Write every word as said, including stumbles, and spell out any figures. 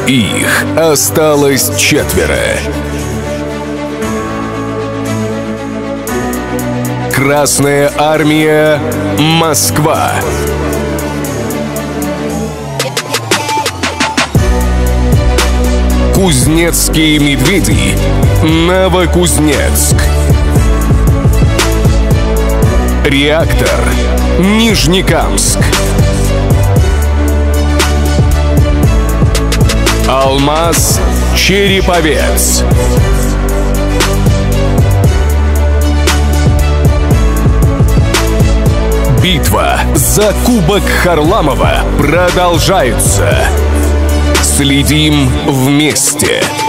Их осталось четверо. Красная армия, Москва. Кузнецкие медведи, Новокузнецк. Реактор, Нижнекамск. Алмаз, Череповец. Битва за Кубок Харламова продолжается. Следим вместе.